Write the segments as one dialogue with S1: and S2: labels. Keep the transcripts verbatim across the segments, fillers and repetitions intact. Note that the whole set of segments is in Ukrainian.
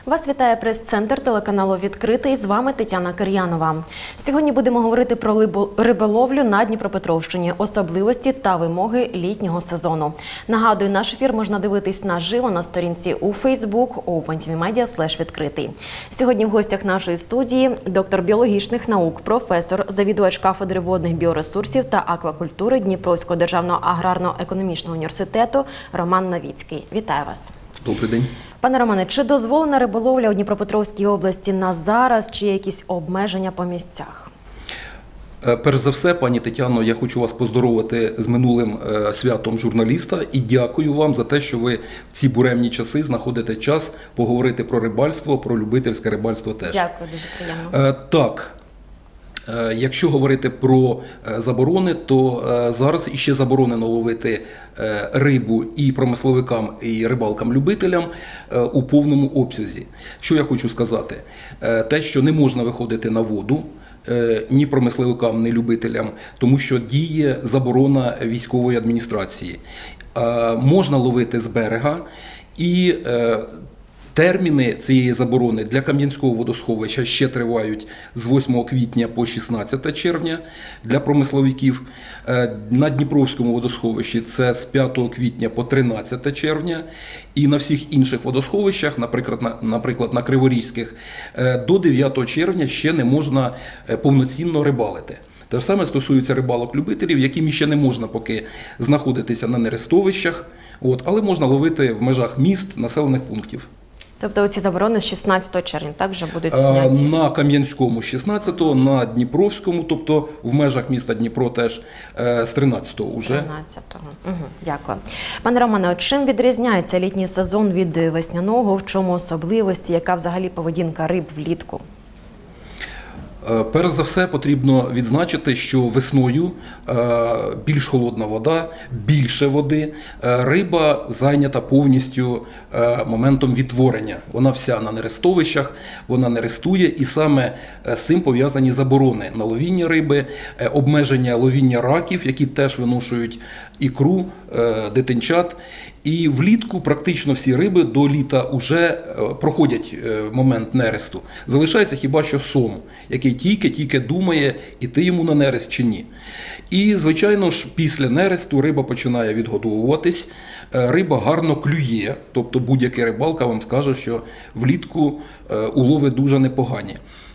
S1: Вас вітає прес-центр телеканалу «Відкритий». З вами Тетяна Кир'янова. Сьогодні будемо говорити про риболовлю на Дніпропетровщині, особливості та вимоги літнього сезону. Нагадую, наш ефір можна дивитись наживо на сторінці у Facebook OpenTVMedia слеш відкритий. Сьогодні в гостях нашої студії доктор біологічних наук, професор, завідувач кафедри водних біоресурсів та аквакультури Дніпровського державного аграрно-економічного університету Роман Новіцький. Вітаю вас.
S2: Добрий день.
S1: Пане Романе, чи дозволена риболовля у Дніпропетровській області на зараз, чи є якісь обмеження по місцях?
S2: Перш за все, пані Тетяно, я хочу вас поздоровити з минулим святом журналіста і дякую вам за те, що ви в ці буремні часи знаходите час поговорити про рибальство, про любительське рибальство теж.
S1: Дякую, дуже приємно.
S2: Так. Якщо говорити про заборони, то зараз іще заборонено ловити рибу і промисловикам, і рибалкам-любителям у повному обсязі. Що я хочу сказати? Те, що не можна виходити на воду ні промисловикам, ні любителям, тому що діє заборона військової адміністрації. Можна ловити з берега і терміни цієї заборони для Кам'янського водосховища ще тривають з восьмого квітня по шістнадцяте червня для промисловиків. На Дніпровському водосховищі це з п'ятого квітня по тринадцяте червня. І на всіх інших водосховищах, наприклад, на, наприклад, на Криворізьких, до дев'ятого червня ще не можна повноцінно рибалити. Те ж саме стосується рибалок-любителів, яким ще не можна поки знаходитися на нерестовищах, от, але можна ловити в межах міст, населених пунктів.
S1: Тобто ці заборони з шістнадцятого червня також будуть зняті?
S2: На Кам'янському шістнадцятого, на Дніпровському, тобто в межах міста Дніпро теж з тринадцятого вже.
S1: З тринадцятого. Угу, дякую. Пане Романе, чим відрізняється літній сезон від весняного, в чому особливості, яка взагалі поведінка риб влітку?
S2: Перш за все потрібно відзначити, що весною більш холодна вода, більше води, риба зайнята повністю моментом відтворення. Вона вся на нерестовищах, вона нерестує, і саме з цим пов'язані заборони на ловіння риби, обмеження ловіння раків, які теж виношують ікру, дитинчат. І влітку практично всі риби до літа вже проходять момент нересту. Залишається хіба що сом, який тільки-тільки думає, іти йому на нерест чи ні. І, звичайно ж, після нересту риба починає відгодовуватись, риба гарно клює, тобто будь-який рибалка вам скаже, що влітку улови дуже непогані.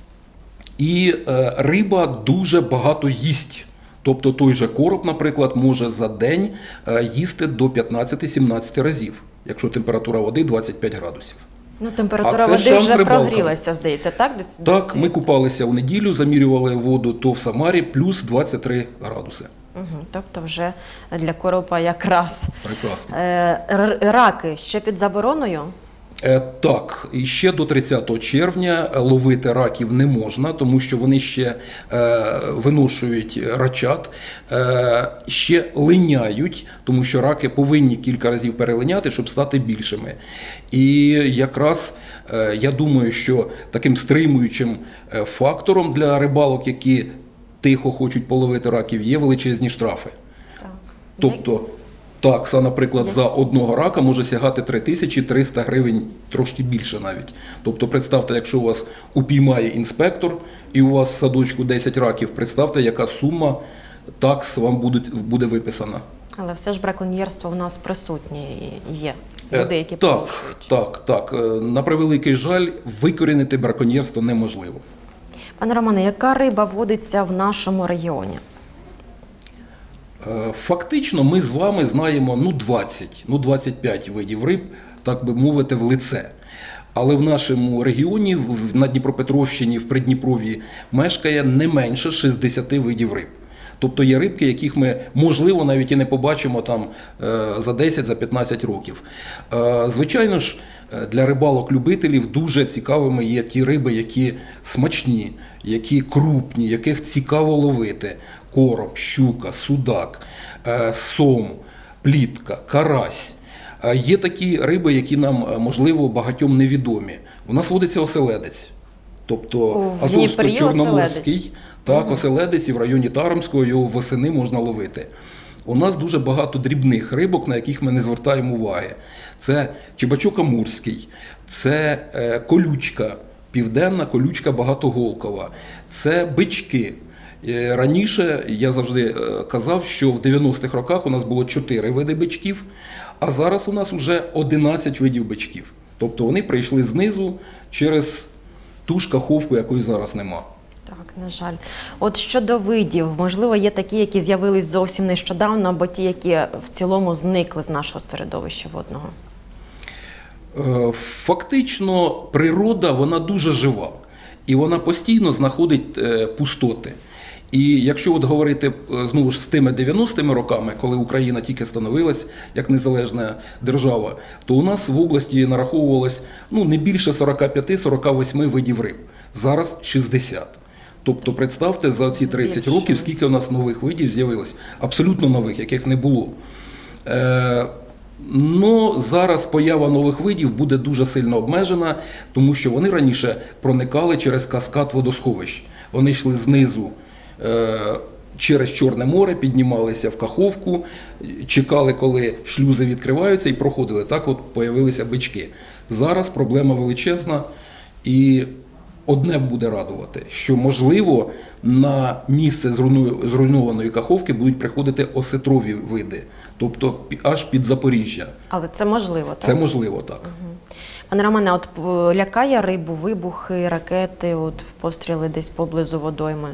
S2: І риба дуже багато їсть. Тобто той же короб, наприклад, може за день їсти до п'ятнадцяти-сімнадцяти разів, якщо температура води двадцять п'ять градусів.
S1: Ну, температура води вже рибалкам прогрілася, здається, так?
S2: Так, ми купалися у неділю, замірювали воду то в Самарі, плюс двадцять три градуси.
S1: Угу, тобто вже для коропа якраз.
S2: Прекрасно.
S1: Е, раки ще під забороною?
S2: Так, і ще до тридцятого червня ловити раків не можна, тому що вони ще е, виношують рачат, е, ще линяють, тому що раки повинні кілька разів перелиняти, щоб стати більшими. І якраз е, я думаю, що таким стримуючим фактором для рибалок, які тихо хочуть половити раків, є величезні штрафи.
S1: Так.
S2: Тобто такса, наприклад, за одного рака може сягати три тисячі триста гривень, трошки більше навіть. Тобто, представте, якщо у вас упіймає інспектор і у вас в садочку десять раків, представте, яка сума такс вам буде, буде виписана.
S1: Але все ж браконьєрство в нас присутнє є. Люди, які
S2: так,
S1: порушують.
S2: Так, так. На превеликий жаль, викорінити браконьєрство неможливо.
S1: Пане Романе, яка риба водиться в нашому регіоні?
S2: Фактично ми з вами знаємо ну двадцять, ну двадцять п'ять видів риб, так би мовити, в лице. Але в нашому регіоні, на Дніпропетровщині, в Придніпров'ї, мешкає не менше шістдесяти видів риб. Тобто є рибки, яких ми, можливо, навіть і не побачимо там за десять-п'ятнадцять років. Звичайно ж, для рибалок-любителів дуже цікавими є ті риби, які смачні, які крупні, яких цікаво ловити. Короб, щука, судак, сом, плітка, карась. Є такі риби, які нам, можливо, багатьом невідомі. У нас водиться оселедець, тобто Азовсько-Чорноморський, так, угу. Оселедець, і в районі Тарамського його восени можна ловити. у нас дуже багато дрібних рибок, на яких ми не звертаємо уваги. Це чебачок амурський, це е, колючка, південна колючка багатоголкова, це бички. Е, раніше я завжди е, казав, що в дев'яностих роках у нас було чотири види бичків, а зараз у нас вже одинадцять видів бичків. Тобто вони прийшли знизу через ту ж каховку, якої зараз нема.
S1: Так, на жаль. От щодо видів, можливо, є такі, які з'явились зовсім нещодавно, або ті, які в цілому зникли з нашого середовища водного?
S2: Фактично, природа, вона дуже жива. І вона постійно знаходить пустоти. І якщо от говорити знову ж з тими дев'яностими роками, коли Україна тільки становилась як незалежна держава, то у нас в області нараховувалось ну, не більше сорок п'ять - сорок вісім видів риб. Зараз шістдесят. Тобто, представте, за ці тридцять років, скільки у нас нових видів з'явилось. Абсолютно нових, яких не було. Е, ну, зараз поява нових видів буде дуже сильно обмежена, тому що вони раніше проникали через каскад водосховищ. Вони йшли знизу е, через Чорне море, піднімалися в Каховку, чекали, коли шлюзи відкриваються, і проходили. Так от появилися бички. Зараз проблема величезна, і одне буде радувати, що, можливо, на місце зруйнованої Каховки будуть приходити осетрові види, тобто аж під Запоріжжя.
S1: Але це можливо, так?
S2: Це можливо, так.
S1: Угу. Пане Романе, от лякає рибу вибухи, ракети, от постріли десь поблизу водойми?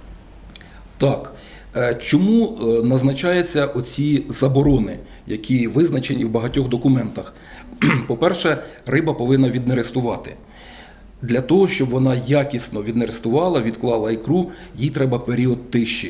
S2: Так. Чому назначаються оці заборони, які визначені в багатьох документах? По-перше, риба повинна віднерестувати. Для того, щоб вона якісно віднерестувала, відклала ікру, їй треба період тиші.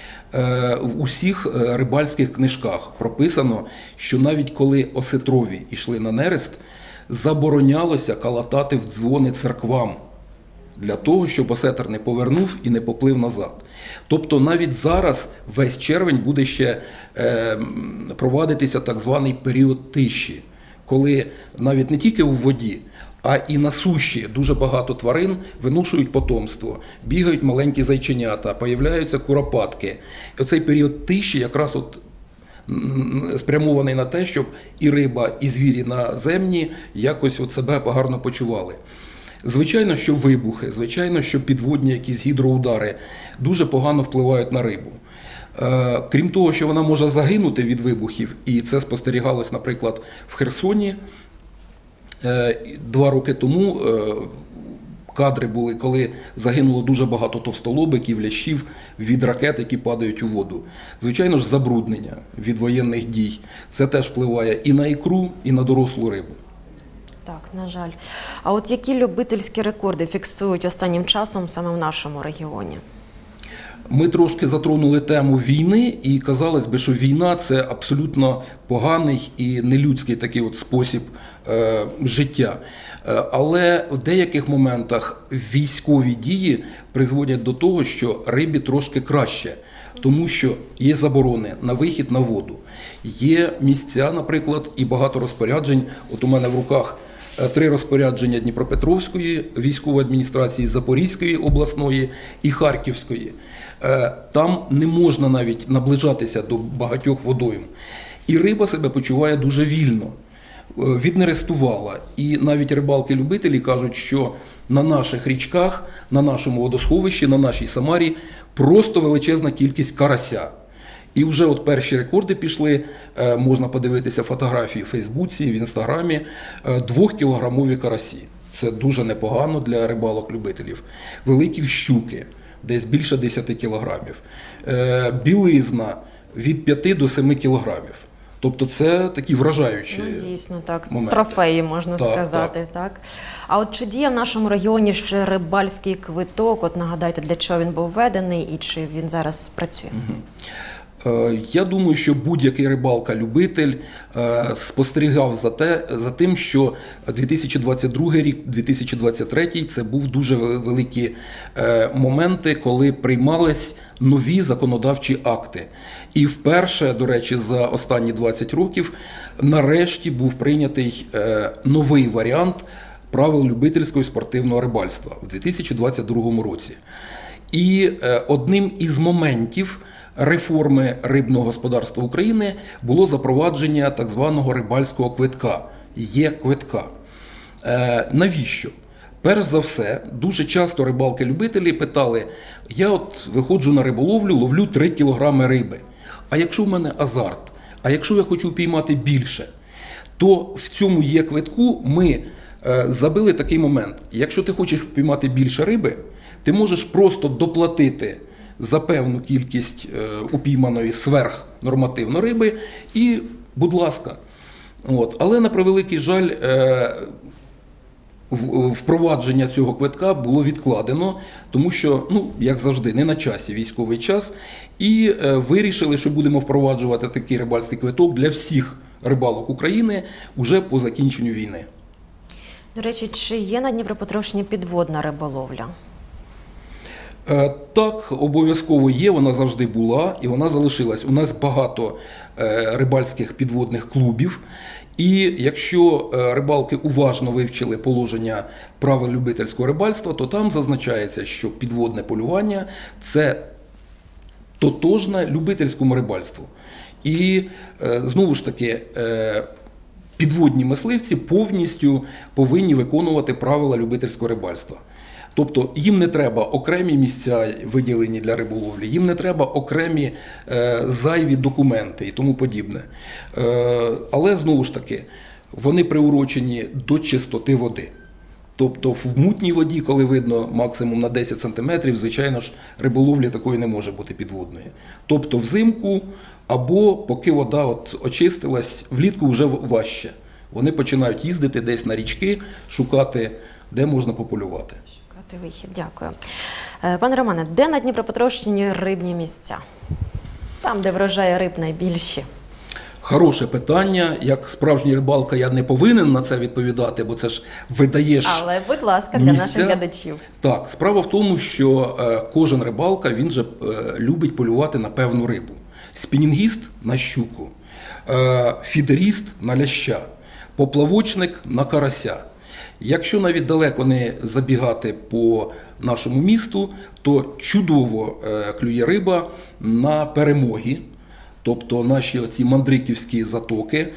S2: В усіх рибальських книжках прописано, що навіть коли осетрові йшли на нерест, заборонялося калатати в дзвони церквам, для того, щоб осетр не повернув і не поплив назад. Тобто навіть зараз весь червень буде ще е, провадитися так званий період тиші, коли навіть не тільки у воді, а і на суші дуже багато тварин виношують потомство, бігають маленькі зайченята, появляються куропатки. І оцей період тиші якраз от спрямований на те, щоб і риба, і звірі наземні якось от себе гарно почували. Звичайно, що вибухи, звичайно, що підводні якісь гідроудари дуже погано впливають на рибу. Е, крім того, що вона може загинути від вибухів, і це спостерігалось, наприклад, в Херсоні. Е, два роки тому е, кадри були, коли загинуло дуже багато товстолобиків, лящів від ракет, які падають у воду. Звичайно ж, забруднення від воєнних дій. Це теж впливає і на ікру, і на дорослу рибу.
S1: Так, на жаль. А от які любительські рекорди фіксують останнім часом саме в нашому регіоні?
S2: Ми трошки затронули тему війни, і казалось би, що війна – це абсолютно поганий і нелюдський такий от спосіб е, життя. Е, але в деяких моментах військові дії призводять до того, що рибі трошки краще. Тому що є заборони на вихід на воду. Є місця, наприклад, і багато розпоряджень. От у мене в руках три розпорядження Дніпропетровської військової адміністрації, Запорізької обласної і Харківської. Там не можна навіть наближатися до багатьох водойм. І риба себе почуває дуже вільно, віднерестувала. І навіть рибалки-любителі кажуть, що на наших річках, на нашому водосховищі, на нашій Самарі просто величезна кількість карася. І вже от перші рекорди пішли, можна подивитися фотографії в Фейсбуці, в Інстаграмі, двохкілограмові карасі. Це дуже непогано для рибалок-любителів. Великі щуки, десь більше десяти кілограмів. Білизна від п'яти до семи кілограмів. Тобто це такі вражаючі моменти.
S1: Ну, дійсно, так. Моменти. Трофеї, можна
S2: так,
S1: сказати. Так. Так. А от чи діє в нашому регіоні ще рибальський квиток? От нагадайте, для чого він був введений і чи він зараз працює? Угу.
S2: Я думаю, що будь-який рибалка-любитель спостерігав за, те, за тим, що дві тисячі двадцять другий рік, дві тисячі двадцять третій – це був дуже великі моменти, коли приймались нові законодавчі акти. І вперше, до речі, за останні двадцять років, нарешті був прийнятий новий варіант правил любительського і спортивного рибальства в дві тисячі двадцять другому році. І одним із моментів реформи рибного господарства України було запровадження так званого рибальського квитка, Є-квитка. Е, навіщо? Перш за все, дуже часто рибалки-любителі питали, я от виходжу на риболовлю, ловлю три кілограми риби. А якщо в мене азарт, а якщо я хочу піймати більше, то в цьому Є-квитку ми е, забили такий момент. Якщо ти хочеш піймати більше риби, ти можеш просто доплатити за певну кількість е, упійманої сверхнормативно риби і, будь ласка. От. Але, на превеликий жаль, е, впровадження цього квитка було відкладено, тому що, ну, як завжди, не на часі військовий час, і е, вирішили, що будемо впроваджувати такий рибальський квиток для всіх рибалок України уже по закінченню війни.
S1: До речі, чи є на Дніпропетровщині підводна риболовля?
S2: Е, так, обов'язково є, вона завжди була і вона залишилась. У нас багато е, рибальських підводних клубів. І якщо рибалки уважно вивчили положення правил любительського рибальства, то там зазначається, що підводне полювання – це тотожне любительському рибальству. І, знову ж таки, підводні мисливці повністю повинні виконувати правила любительського рибальства. Тобто їм не треба окремі місця виділені для риболовлі, їм не треба окремі е, зайві документи і тому подібне. Е, але, знову ж таки, вони приурочені до чистоти води. Тобто в мутній воді, коли видно максимум на десять сантиметрів, звичайно ж, риболовлі такої не може бути підводної. Тобто взимку або поки вода от очистилась, влітку вже важче. Вони починають їздити десь на річки, шукати, де можна пополювати.
S1: Вихід, дякую. Пане Романе, де на Дніпропетровщині рибні місця? Там, де врожаї риб найбільші.
S2: Хороше питання. Як справжній рибалка я не повинен на це відповідати, бо це ж видаєш
S1: Але, будь ласка, для
S2: місця.
S1: наших глядачів. Так,
S2: справа в тому, що е, кожен рибалка, він же е, любить полювати на певну рибу. Спінінгіст – на щуку, е, фідеріст – на ляща, поплавочник – на карася. Якщо навіть далеко не забігати по нашому місту, то чудово клює риба на перемоги, тобто наші оці мандриківські затоки.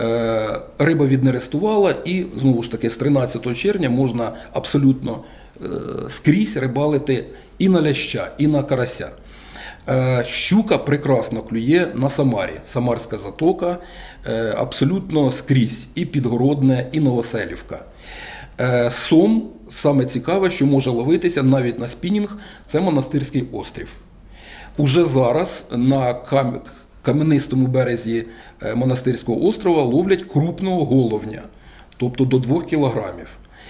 S2: Риба віднерестувала і, знову ж таки, з тринадцятого червня можна абсолютно скрізь рибалити і на ляща, і на карася. Щука прекрасно клює на Самарі. Самарська затока абсолютно скрізь, і Підгородне, і Новоселівка. Сом, саме цікаве, що може ловитися навіть на спінінг, це Монастирський острів. Уже зараз на кам... каменистому березі Монастирського острова ловлять крупного головня, тобто до двох кілограмів.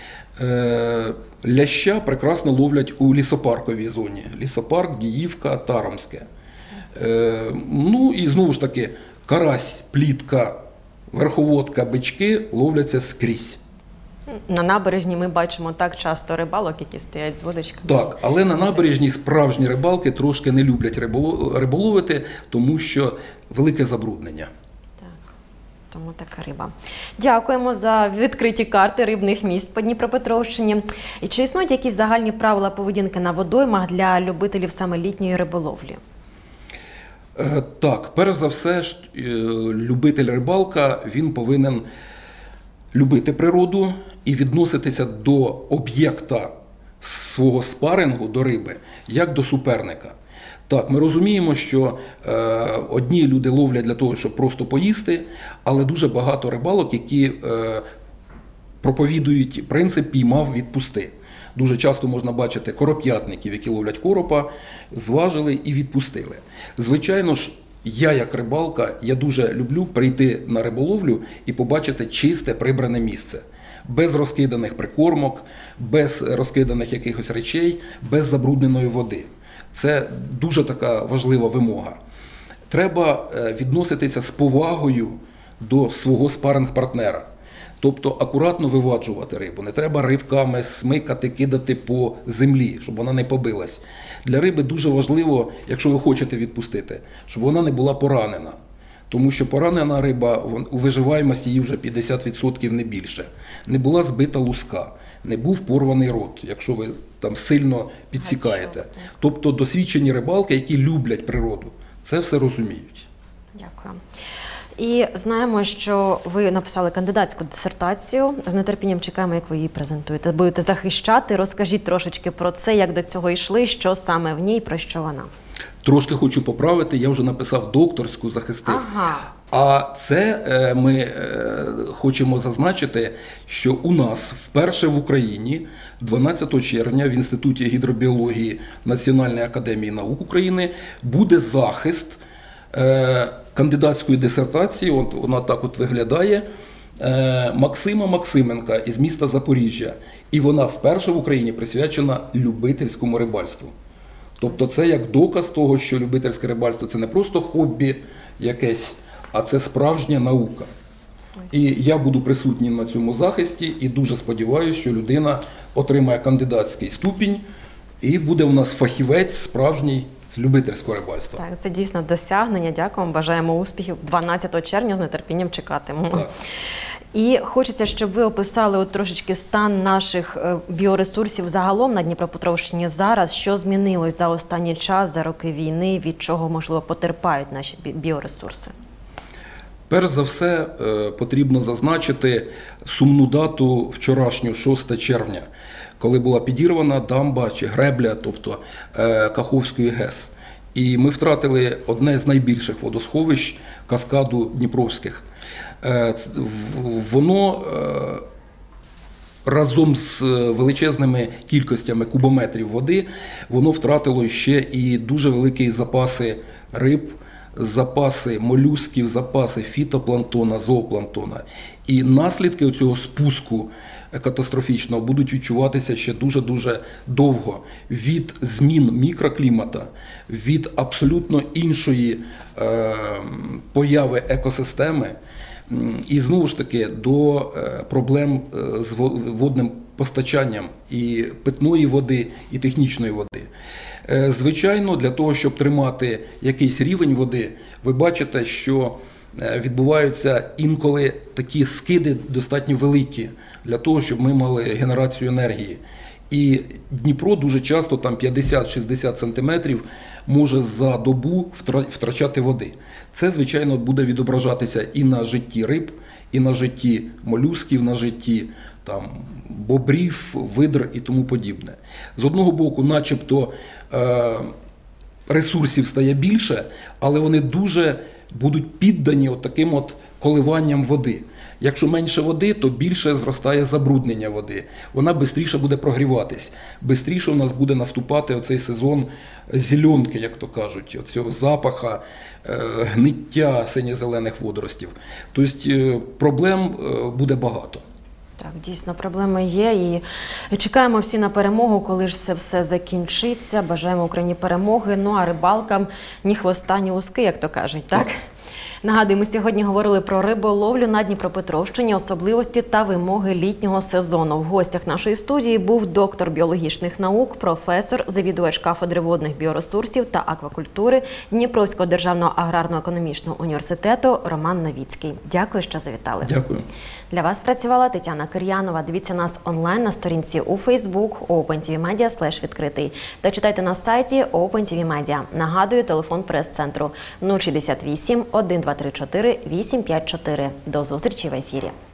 S2: Ляща прекрасно ловлять у лісопарковій зоні. Лісопарк, Діївка, Тарамське. Ну і знову ж таки, карась, плітка, верховодка, бички ловляться скрізь.
S1: На набережні ми бачимо так часто рибалок, які стоять з водочками.
S2: Так, але на набережні справжні рибалки трошки не люблять риболовити, тому що велике забруднення.
S1: Так, тому така риба. Дякуємо за відкриті карти рибних місць по Дніпропетровщині. І чи існують якісь загальні правила поведінки на водоймах для любителів саме літньої риболовлі?
S2: Так, перш за все, любитель рибалка, він повинен любити природу і відноситися до об'єкта свого спарингу, до риби, як до суперника. Так, ми розуміємо, що е, одні люди ловлять для того, щоб просто поїсти, але дуже багато рибалок, які е, проповідують принцип «піймав, відпусти». Дуже часто можна бачити короп'ятників, які ловлять коропа, зважили і відпустили. Звичайно ж, я як рибалка, я дуже люблю прийти на риболовлю і побачити чисте, прибране місце. Без розкиданих прикормок, без розкиданих якихось речей, без забрудненої води. Це дуже така важлива вимога. Треба відноситися з повагою до свого спаринг-партнера. Тобто акуратно виваджувати рибу. Не треба ривками смикати, кидати по землі, щоб вона не побилась. Для риби дуже важливо, якщо ви хочете відпустити, щоб вона не була поранена. Тому що поранена риба, у виживаємості її вже п'ятдесят відсотків не більше. Не була збита луска, не був порваний рот, якщо ви там сильно підсікаєте. Тобто досвідчені рибалки, які люблять природу. це все розуміють.
S1: Дякую. І знаємо, що ви написали кандидатську дисертацію. З нетерпінням чекаємо, як ви її презентуєте. Будете захищати. Розкажіть трошечки про це, як до цього йшли, що саме в ній, про що вона.
S2: Трошки хочу поправити, я вже написав докторську, захистив.
S1: Ага.
S2: А це е, ми е, хочемо зазначити, що у нас вперше в Україні дванадцятого червня в Інституті гідробіології Національної академії наук України буде захист е, кандидатської дисертації, от вона так от виглядає, е, Максима Максименка із міста Запоріжжя. І вона вперше в Україні присвячена любительському рибальству. Тобто це як доказ того, що любительське рибальство – це не просто хобі якесь, а це справжня наука. І я буду присутній на цьому захисті і дуже сподіваюся, що людина отримає кандидатський ступінь і буде у нас фахівець справжній з любительського рибальства.
S1: Так, це дійсно досягнення. Дякуємо, бажаємо успіхів. дванадцятого червня з нетерпінням чекатимемо.
S2: Так.
S1: І хочеться, щоб ви описали от трошечки стан наших біоресурсів загалом на Дніпропетровщині зараз. Що змінилось за останній час, за роки війни, від чого, можливо, потерпають наші біоресурси?
S2: Перш за все, потрібно зазначити сумну дату вчорашню, шостого червня, коли була підірвана дамба чи гребля, тобто Каховської ГЕС. І ми втратили одне з найбільших водосховищ каскаду Дніпровських. Воно разом з величезними кількостями кубометрів води, воно втратило ще і дуже великі запаси риб, запаси молюсків, запаси фітопланктона, зоопланктона. І наслідки цього спуску катастрофічного будуть відчуватися ще дуже-дуже довго. Від змін мікроклімата, від абсолютно іншої е, появи екосистеми, і знову ж таки до проблем з водним постачанням і питної води, і технічної води. Звичайно, для того, щоб тримати якийсь рівень води, ви бачите, що відбуваються інколи такі скиди достатньо великі, для того, щоб ми мали генерацію енергії. І Дніпро дуже часто, там п'ятдесят-шістдесят сантиметрів, може за добу втрачати води. Це, звичайно, буде відображатися і на житті риб, і на житті молюсків, на житті там, бобрів, видр і тому подібне. З одного боку, начебто, е- ресурсів стає більше, але вони дуже будуть піддані от таким от коливанням води. Якщо менше води, то більше зростає забруднення води. Вона швидше буде прогріватись. Швидше у нас буде наступати оцей сезон зеленки, як то кажуть, оцього запаха, гниття синьо-зелених водоростів. Тобто проблем буде багато.
S1: Так, дійсно, проблеми є і чекаємо всі на перемогу, коли ж це все закінчиться. Бажаємо Україні перемоги, ну а рибалкам ні хвоста, ні луски, як то кажуть, так? Так. Нагадую, ми сьогодні говорили про риболовлю на Дніпропетровщині, особливості та вимоги літнього сезону. В гостях нашої студії був доктор біологічних наук, професор, завідувач кафедри водних біоресурсів та аквакультури Дніпровського державного аграрно-економічного університету Роман Новіцький. Дякую, що завітали.
S2: Дякую.
S1: Для вас працювала Тетяна Кир'янова. Дивіться нас онлайн на сторінці у Facebook OpenTVMedia слеш відкритий та читайте на сайті OpenTVMedia. Нагадую, телефон прес-центру нуль шістдесят вісім, один два три чотири, вісім п'ять чотири. До зустрічі в ефірі.